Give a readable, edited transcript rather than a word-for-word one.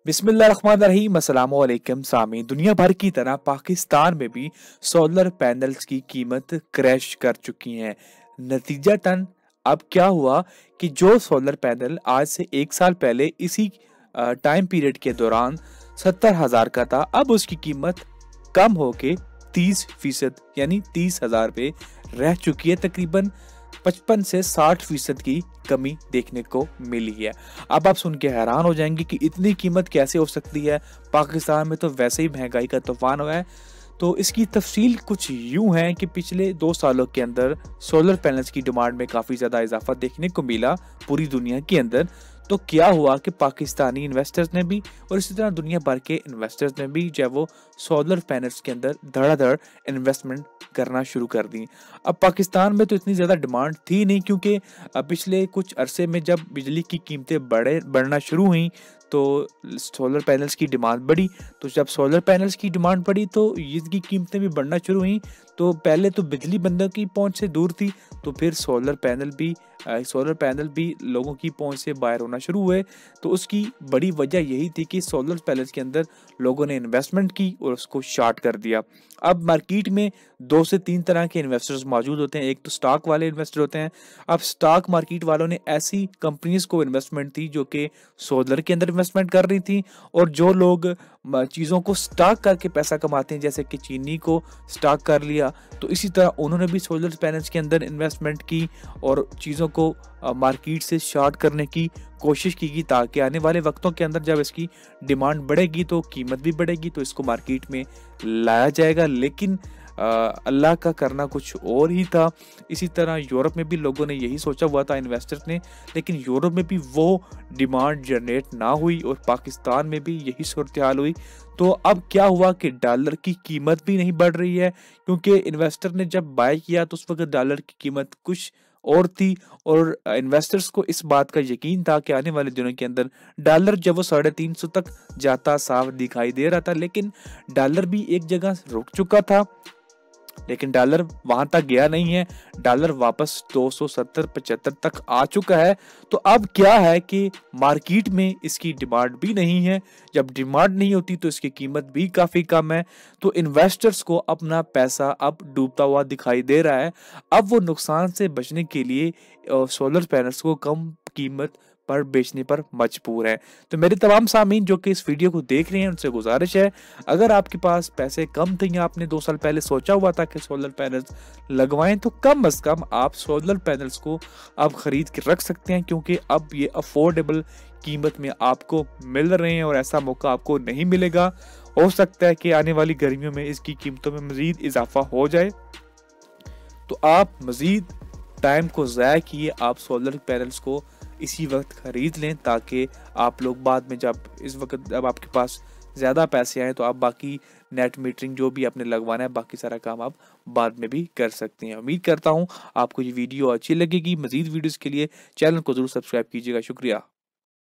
बिस्मिल्लाहिर्रहमानिर्रहीम अस्सलामु अलैकुम सामीन। दुनिया भर की तरह पाकिस्तान में भी सोलर पैनल्स की कीमत क्रैश कर चुकी हैं। नतीजतन अब क्या हुआ कि जो सोलर पैनल आज से 1 साल पहले इसी टाइम पीरियड के दौरान 70,000 का था, अब उसकी कीमत कम होके 30% यानी 30,000 पे रह चुकी है। तकरीबन 55 से 60% की कमी देखने को मिली है। अब आप सुन के हैरान हो जाएंगे कि इतनी कीमत कैसे हो सकती है, पाकिस्तान में तो वैसे ही महंगाई का तूफान हुआ है। तो इसकी तफसील कुछ यूं है कि पिछले 2 सालों के अंदर सोलर पैनल्स की डिमांड में काफ़ी ज़्यादा इजाफा देखने को मिला पूरी दुनिया के अंदर। तो क्या हुआ कि पाकिस्तानी इन्वेस्टर्स ने भी और इसी तरह दुनिया भर के इन्वेस्टर्स ने भी जो है वो सोलर पैनल्स के अंदर धड़ाधड़ इन्वेस्टमेंट करना शुरू कर दी। अब पाकिस्तान में तो इतनी ज़्यादा डिमांड थी नहीं, क्योंकि पिछले कुछ अरसे में जब बिजली की कीमतें बढ़ना शुरू हुई तो सोलर पैनल्स की डिमांड बढ़ी। तो जब सोलर पैनल्स की डिमांड बढ़ी तो इसकी कीमतें भी बढ़ना शुरू हुई। तो पहले तो बिजली बंदों की पहुंच से दूर थी, तो फिर सोलर पैनल भी लोगों की पहुंच से बाहर होना शुरू हुए। तो उसकी बड़ी वजह यही थी कि सोलर पैनल्स के अंदर लोगों ने इन्वेस्टमेंट की और उसको शॉर्ट कर दिया। अब मार्केट में 2 से 3 तरह के इन्वेस्टर्स मौजूद होते हैं। एक तो स्टॉक वाले इन्वेस्टर होते हैं। अब स्टॉक मार्केट वालों ने ऐसी कंपनीज को इन्वेस्टमेंट थी जो कि सोलर के अंदर इन्वेस्टमेंट कर रही थी, और जो लोग चीज़ों को स्टॉक करके पैसा कमाते हैं, जैसे कि चीनी को स्टॉक कर लिया, तो इसी तरह उन्होंने भी सोलर पैनल्स के अंदर इन्वेस्टमेंट की और चीज़ों को मार्केट से शॉर्ट करने की कोशिश की ताकि आने वाले वक्तों के अंदर जब इसकी डिमांड बढ़ेगी तो कीमत भी बढ़ेगी, तो इसको मार्केट में लाया जाएगा। लेकिन अल्लाह का करना कुछ और ही था। इसी तरह यूरोप में भी लोगों ने यही सोचा हुआ था, इन्वेस्टर्स ने, लेकिन यूरोप में भी वो डिमांड जनरेट ना हुई और पाकिस्तान में भी यही सूरत हाल हुई। तो अब क्या हुआ कि डॉलर की कीमत भी नहीं बढ़ रही है, क्योंकि इन्वेस्टर ने जब बाय किया तो उस वक्त डॉलर की कीमत कुछ और थी, और इन्वेस्टर्स को इस बात का यकीन था कि आने वाले दिनों के अंदर डॉलर जब वो 350 तक जाता साफ दिखाई दे रहा था। लेकिन डॉलर भी एक जगह रुक चुका था, लेकिन डॉलर वहां तक गया नहीं है। डॉलर वापस 270-75 तक आ चुका है। तो अब क्या है कि मार्केट में इसकी डिमांड भी नहीं है। जब डिमांड नहीं होती तो इसकी कीमत भी काफ़ी कम है। तो इन्वेस्टर्स को अपना पैसा अब डूबता हुआ दिखाई दे रहा है। अब वो नुकसान से बचने के लिए सोलर पैनल्स को कम कीमत पर बेचने पर मजबूर है। तो मेरे तमाम सामीन जो कि इस वीडियो को देख रहे हैं उनसे गुजारिश है, अगर आपके पास पैसे कम थे या आपने 2 साल पहले सोचा हुआ था कि सोलर पैनल्स लगवाएं, तो कम अज कम आप सोलर पैनल्स को अब खरीद के रख सकते हैं, क्योंकि अब ये अफोर्डेबल कीमत में आपको मिल रहे हैं और ऐसा मौका आपको नहीं मिलेगा। हो सकता है कि आने वाली गर्मियों में इसकी कीमतों में मजीद इजाफा हो जाए। तो आप मजीद टाइम को ज़ाया किए, आप सोलर पैनल्स को इसी वक्त खरीद लें, ताकि आप लोग बाद में जब इस वक्त जब आपके पास ज़्यादा पैसे आए तो आप बाकी नेट मीटरिंग जो भी आपने लगवाना है बाकी सारा काम आप बाद में भी कर सकते हैं। उम्मीद करता हूँ आपको ये वीडियो अच्छी लगेगी। मज़ीद वीडियोज़ के लिए चैनल को ज़रूर सब्सक्राइब कीजिएगा। शुक्रिया।